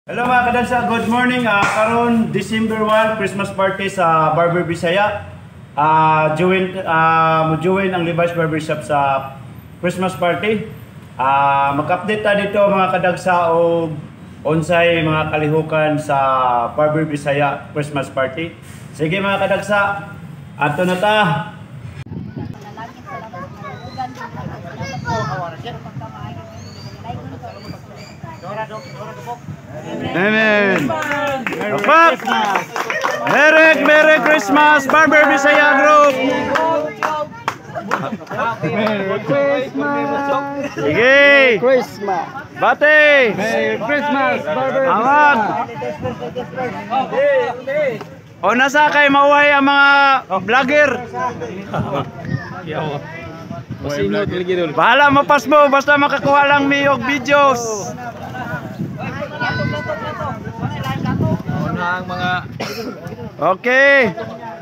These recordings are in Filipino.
Hello mga kadansa, good morning. Karon December 1, Christmas party sa Barber Bisaya. Join ang Levi's Barbershop sa Christmas party. Mag-update ta dito mga kadagsa og unsay mga kalihukan sa Barber Bisaya Christmas party. Sige mga kadagsa, ato na ta. Amen. Merry Christmas, Barber Bisaya Group. Merry Christmas. Sige. Christmas. Bate. Merry Christmas, Barber Awag. O nasa kay mauhay ang mga vlogger. Masingot lagi dulu. Bahala mapas mo basta makakuha lang miyog videos. Ang mga Okay.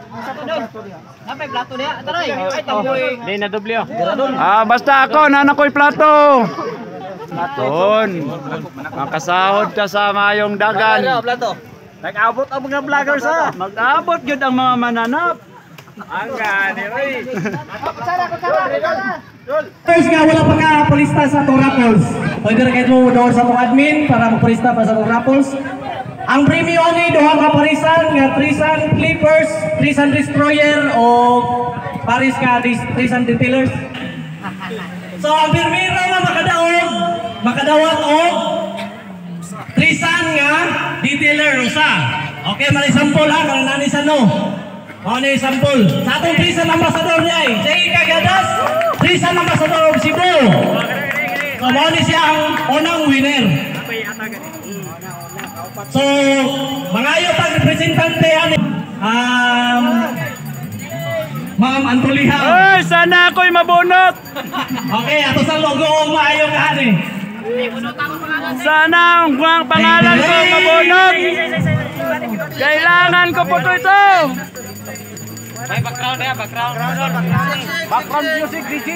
Basta ako nanakoy plato. Platon. Makasahod ka sa mayong dagan. Nag-abot ang mga vloggers ha. Mag-abot yun ang mga mananap. Ang gani rin. First nga, wala pa nga polista sa itong raffles. Pwede rin kayo doon sa itong admin para magpolista pa sa itong raffles. Ang premium ni doon ka parisan nga Trisan Clippers, Trisan Destroyer o Paris ka Trisan Detailers. So ang pirmira na makadawat o Trisan nga Detailer usa. Okay, mali sample ha, kung nani sa no. Ano yung sample? Sa atong Trisan Ambassador niya eh. Jay Cagadas, Trisan Ambassador of Cebu. So ano siya ang unang winner. So, mga iyo pag-representante yan. Ma'am Antuliha. Ay, sana ako'y mabunot. Okay, ato sa logo o maayo ka ni. Sana ang pangalan ko mabunot. Kailangan ko po ito. may background ya, background. Background music, DJ.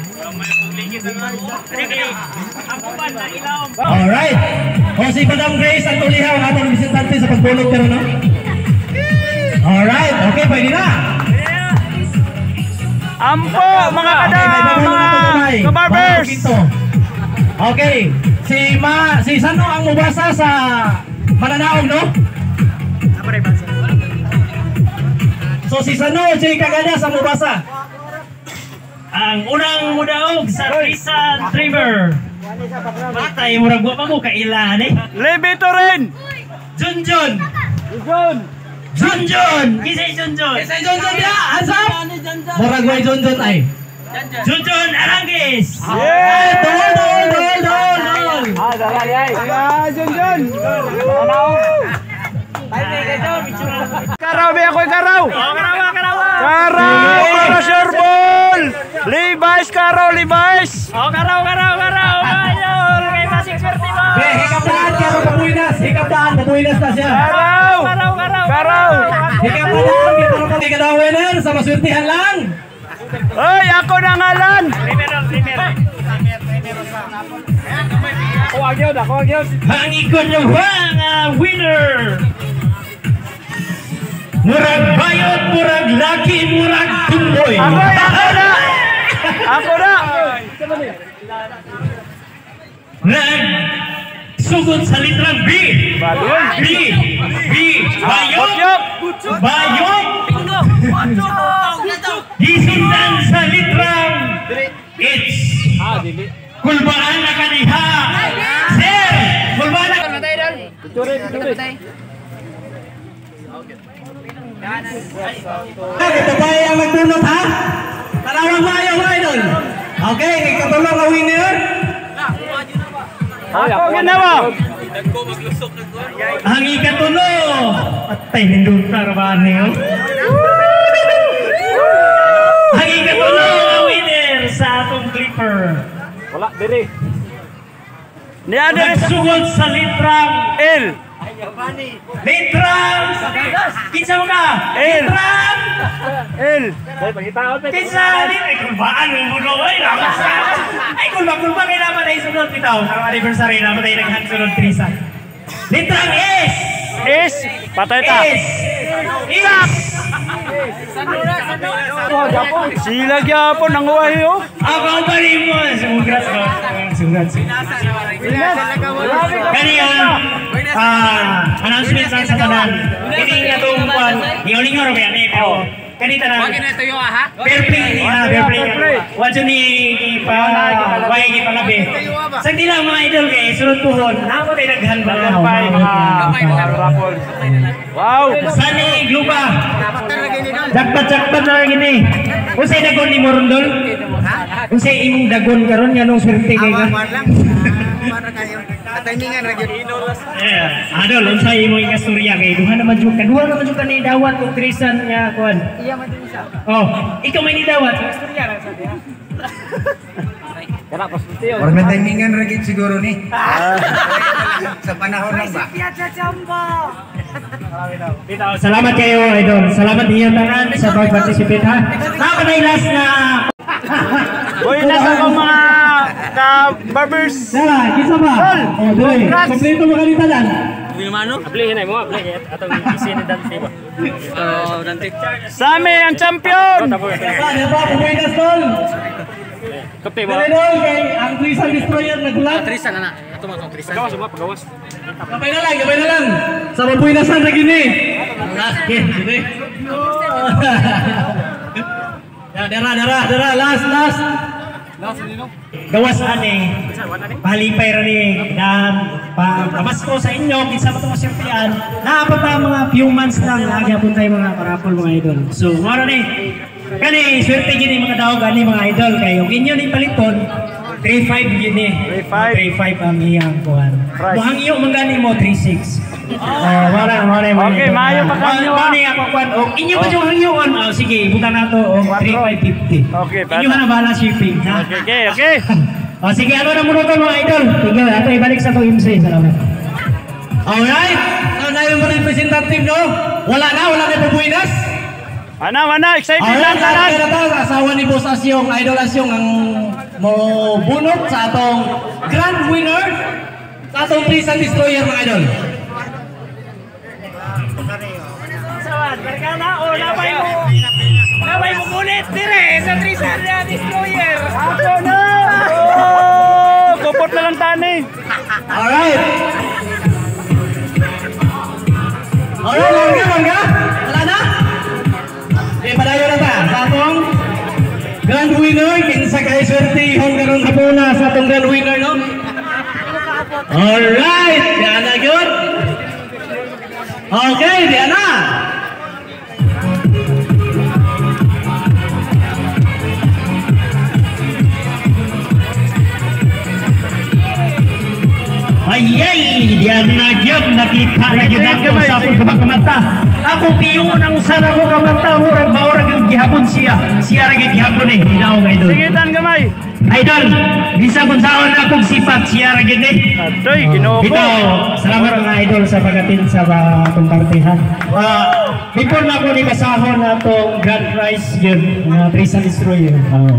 Alright. O si Madam Grace Antuliha ang atong representante sa pagbulog pero no? Alright, okay, pwede na. Ampo, mga kabarbers. Okay, si Sano ang mubasa sa Mananaog, no? So si Sano, si Cagadas ang mubasa. Ang unang mudaog sa Trisan Trimmer. Matay, murag mo pa mo kailan eh. Libito rin. Junjun. Kisay Junjun ya, asap. Murag way Junjun ay. Junjun Arangis. Yeah. Dol. Junjun. Karaw, may ako'y karaw. Karaw, para sure ball. Levi's, karaw, Levi's. Karaw. Ayun, kay Masing Swerte mo. Hikapdaan, karaw kapuinas na siya. Karaw. Hikapdaan, karaw ka winner sa maswertihan lang. Ay, ako na ngalan. Ang ikon nyo ang winner. Murag bayot, murag laki, murag tumboy. Ako na. Sugod sa litrang B. Bayot. Gisundan sa litrang H. Kulbaan na kaniha. Sir, kulbaan na kaniha. Ito ba ang magtunod ha? Talawang mayo mga idol. Okay, katulong ang winner. Ako ginawa. Ang ikatulo. Patay nindong karabahan niyo. Ang ikatulo ang winner sa atong clipper. Wala, diri. Niya diri sa Nagsugod sa litrang L. Litrang! Kinsa mo ka? L. Litrang! L. Kinsa! Ay, kulbaan mo mo ay lakas. Ay, kulba kayo naman ay sunod bitaw. Ang anniversary naman ay naghansunod Trisan. Litrang S. Is, patay ta. S. Is. Sila gyapon ang uwahi oh. Ako ang bali mo. Sugrat ko. Sugrat. Kani announcement lang sa tanan. Kini nga itong kwan. Hiuling nga rin yan pero kanita na. Wag na tuyo ha. Fair play ni ha, fair play. Wadyo ni way ipalabi. Sa lang mga idol kay sunod tuhon. Nako tayo naghan ba na. Mga raffles. Wow. Sani Gluba. Jakpat-jakpat na lang ini. Unsay dagon ni Morondol? Unsay imong dagon karon nga nung swerte kay ka? Timingan ra gyud. Adol, unsay imong istorya kay duha naman jud ni dawat ug Trisan nga kuan. Iya man din isa. Oh, ikaw may ni dawat. Istorya ra sa diha. Kana pasultiyo. Or may timingan ra gyud siguro ni. Sa panahon lang ba? Salamat kayo, idol. Salamat niyo tangan sa pag-participate ha. Nakakatay last na. Uy, nasa ko mga ka-barbers. Dala, kisa ba? Oh, doy. Kompleto mo kanita lang. Aplihin ay mo, aplihin atong isin ni Dante ba. Dante. Sami ang champion. Ano ba, pumayas tol? Kape ba? Dali dol, kay ang Trisan Destroyer nagulat. Trisan na. Ato mo tong Trisan. Gawas mo, pagawas. Gabay na lang. Sa mapuinasan na gini. Gini. Dara, last. Gawas ani. Palipay ra ni dan pamasko sa inyo kinsa pa tong simpian. Naapa pa mga few months lang nagyapon tayo mga parapol mga idol. So, moro ni. Kani swerte gini mga daog ani mga idol kayo. Inyo ni paliton 3.5 gini. 3.5 ang iyang kuhan. Buhang iyo mangani mo 3.6. Wala. Okay, maayo pa kanyo. Mani ako kuhan. Inyo pa yung hangyoon. Sige, buta na to 3.550. Okay, inyo na bala shipping. Ha? Okay. Sige, ano na muna to mga idol. Tingnan, ato ibalik sa to MC. Salamat. Alright. Ano na yung representative no? Wala na pupuinas. Mana, excited lang Alright, asawa ni Boss Asyong, Idol Asyong ang mo bunot sa atong grand winner sa atong Trisan Destroyer mga idol. Sawad, barkada o nabay mo ulit dire sa Trisan Destroyer. Ako na! Gopot na lang tani. Alright, langga? Wala na? Padayo na ta sa atong grand winner. Kinsa kay swerte hong karon hapuna sa atong grand winner no? Alright, diyan na gyud. Okay, diyan na. Ayay, diyan na gyud nakita na gyud ako sa akong kamata. Ako piyon ang sana ko kamata murag yung gihapon siya ra gyud gihapon eh ilaw idol. Sige tan gamay. Idol, bisa kun saon akong sifat siya ra gyud eh. Adoy, Ginoo ko. Ito, salamat mga idol sa pagatin sa atong partihan. Before na ako ni basahon na atong grand prize yun, Trisan Destroyer.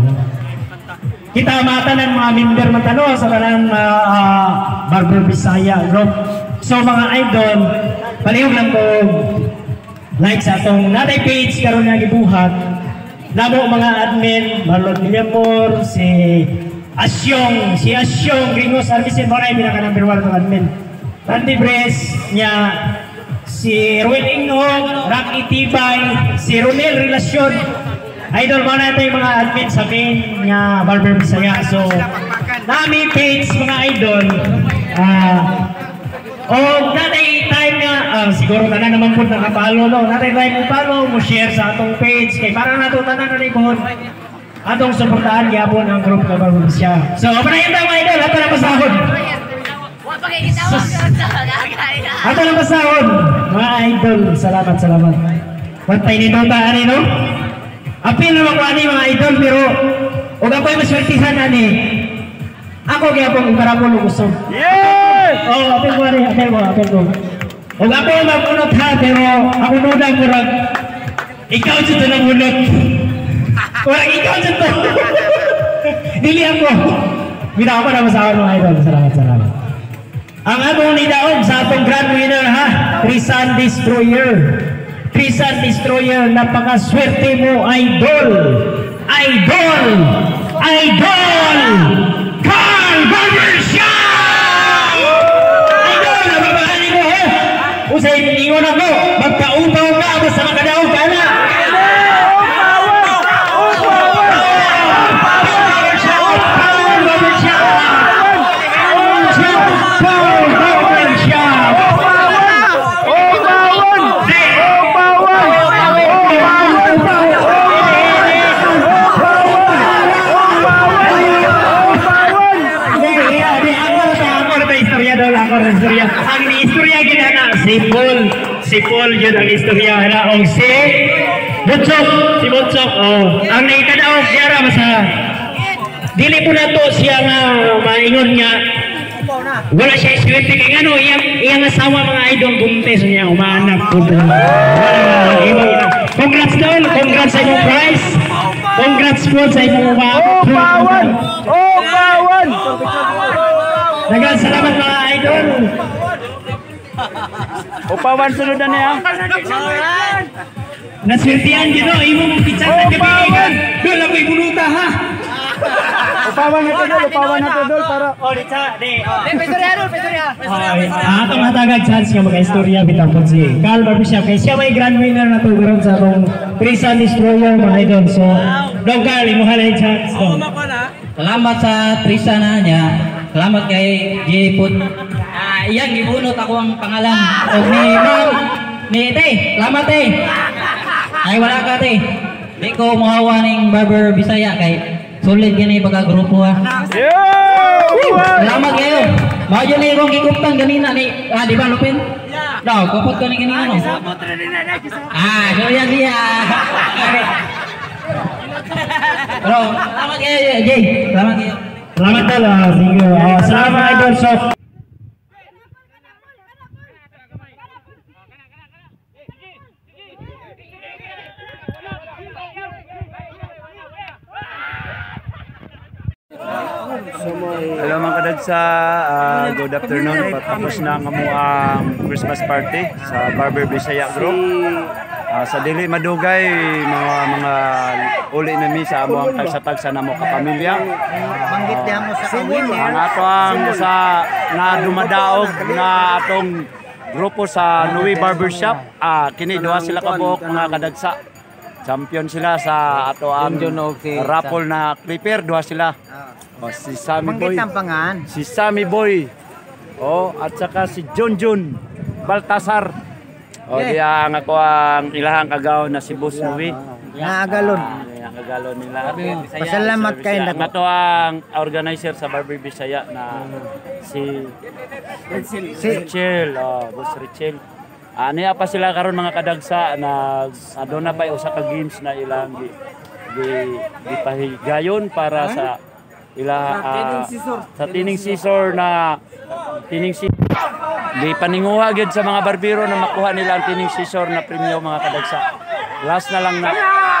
Kita matanan mga member matano sa kanang Barber Bisaya group. So mga idol, palihog lang ko like sa atong natay page karon nga gibuhat. Namo mga admin, Marlon Villamor, si Asyong Gringos Armisen mo na yung pinaka number 1 ng admin. Randy Bres niya, si Erwin Ingog, Rocky Tibay, si Ronel Relasyon. Idol mo na yung mga admin sa main niya Barber Bisaya. So, nami page mga idol. Natay time nga, siguro na naman po nakapalo, no? Natay time mo follow, mo share sa atong page. Kaya parang natutanan na rin po. Atong suportahan gyapon ang group ka Barber Bisaya. So, panayin daw mga idol, ato na pasahod. Ato na pasahod. Mga idol, salamat. Pantay ni Dota, no? Apil naman ko ani mga idol, pero huwag ako'y maswertihan ani. Ako kaya pong ikarapon ng gusto. Yeah! Apil ko. Huwag ako'y mag-unot ha, pero ako nunang murag. Ikaw dito ng unot. Murag ikaw dito. Dili ako. Binawa ko na masawa mga idol. Salamat. Ang among nidaog sa atong grand winner ha, Trisan Destroyer. Trisan Destroyer, napakaswerte mo, idol! Idol! Idol! Carl Barbershop! Idol! Nababahali mo ha! Usay, ingon ako, magkaupaw ka, basta makadaog ka na! Ang istorya ginana si Paul yun ang istorya na o si Butchok ang naikadaog yara masa dili po na to siya nga maingon niya wala siya swerte kay ano iyang asawa mga idol buntes niya umanak po congrats doon, congrats sa imong prize, congrats po sa imong Pawan! daghang salamat mga idol. Pawan sunod na niya. Naswertihan gino, imo mong pizza na kabigan. Dol ako ibunuta ha. Pawan na to dol para Atong hatagag chance nga mag-istorya bitang po si Carl Barbershop kay siya may grand winner na to karon sa atong Trisan Destroyer mga idol. So, Dong Carl, imo halay chance. Salamat sa Trisan na niya. Salamat kay J-Put. Iyang gibunot ako ang pangalan. O ni Ma'am, ni Te. Salamat Te. Ay wala ka Te. Di ko mahawa ng Barber Bisaya kay solid gani pagkagrupo ha. Salamat kayo. Mao yun ni Rong Gikuptan ganina ni di ba Lupin? Daw, kupot ko ni ganina no. Siya. Pero salamat kayo Jay. Salamat kayo. Salamat tala. Sige. Salamat idol shop. Hello mga kadagsa, good afternoon. Patapos na ang amuang Christmas party sa Barber Bisaya Group. Sa dili madugay mga uli na mi sa amuang tagsa-tagsa na mo kapamilya. Banggit niya mo sa kawin. Ang ato ang sa na dumadaog na atong grupo sa Nui Barbershop. Kini duha sila kabuok mga kadagsa. Champion sila sa ato ang raffle na clipper, duha sila. Si Sammy Boy. Si Sammy Boy. At saka si Junjun Baltasar. Diya ang ako ang ilahang kagaw na si Boss Nui. Naagalon. Ang kagalon nila. Pasalamat kayo na. Ang ato ang organizer sa Barber Bisaya na si Richel. Boss Richel. Niya pa sila karon mga kadagsa na aduna pa usa ka games na ilang gipahigayon para sa sa tining scissor na di paninguha gid sa mga barbero na makuha nila ang tining scissor na premyo mga kadagsa. Last na lang na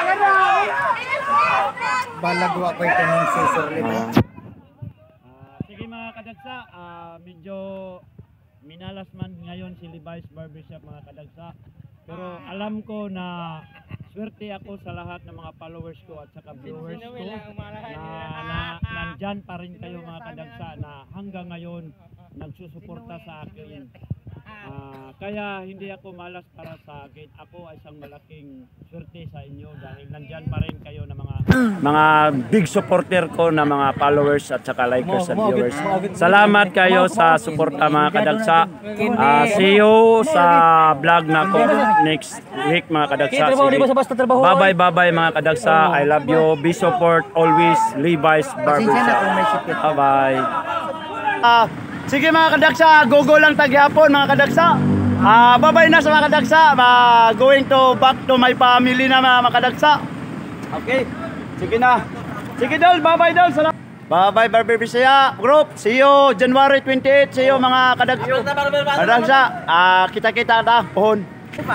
Balagwa ko tining scissor nila. Sige mga kadagsa, medyo minalas man ngayon si Levi's Barbershop mga kadagsa. Pero alam ko na swerte ako sa lahat ng mga followers ko at saka viewers ko na nandyan pa rin kayo mga kadagsa na hanggang ngayon nagsusuporta sa akin. Kaya hindi ako malas para sa akin. Ako ay isang malaking swerte sa inyo dahil nandyan pa rin kayo na mga big supporter ko na mga followers at saka likers at viewers. Salamat kayo sa suporta mga kadagsa. See you sa vlog na ko next week mga kadagsa. Bye bye mga kadagsa. I love you. Be support always Levi's Barbershop. Bye bye. Sige mga kadagsa, go lang tagyapon mga kadagsa. Bye-bye na sa mga kadagsa. Going to back to my family na mga kadagsa. Okay. Sige na. Sige Dol, bye-bye Dol. Bye-bye Barber Bisaya Group. See you January 28. See you mga kadagsa. Kita-kita ta pohon.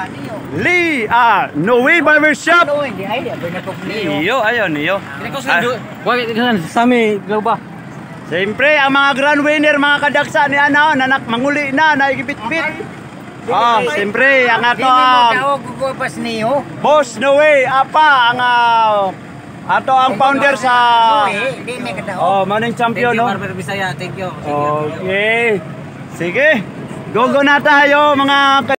Nui Barbershop. Niyo, ayo niyo. Sami, ba? Siyempre, ang mga grand winner, mga kadagsa ni ano, nanak manguli na, naigibit-bit. Oh, siyempre, ang ato ang gugupas niyo. Boss Noe, apa ang ato ang founder sa Hindi may kadao. Oh, maning champion, no? Barber Bisaya, thank you. Okay. Sige. Go na tayo mga